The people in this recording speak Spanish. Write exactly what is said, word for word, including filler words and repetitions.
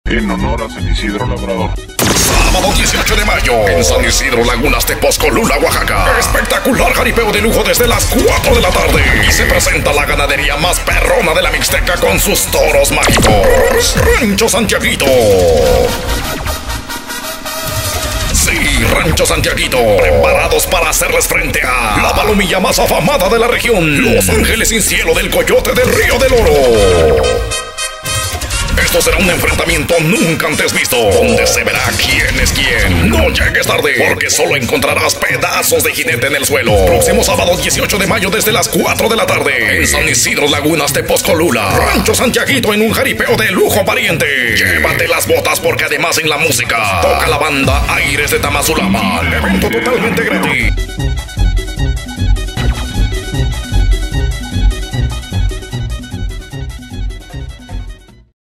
en honor a San Isidro Labrador. Sábado dieciocho de mayo, en San Isidro Lagunas Tepozcolula, Oaxaca. Espectacular jaripeo de lujo desde las cuatro de la tarde. Y se presenta la ganadería más perrona de la Mixteca con sus toros mágicos. Rancho Santiaguito. Sí, Rancho Santiaguito, preparados para hacerles frente a la palomilla más afamada de la región, Los Ángeles sin Cielo del Coyote del Río del Oro. Esto será un enfrentamiento nunca antes visto, donde se verá quién es quién. No llegues tarde, porque solo encontrarás pedazos de jinete en el suelo. Próximo sábado dieciocho de mayo desde las cuatro de la tarde, en San Isidro Lagunas Tepozcolula, Rancho Santiaguito, en un jaripeo de lujo, pariente. Llévate las botas, porque además en la música toca la banda Aires de Tamazulapa. Evento totalmente gratis.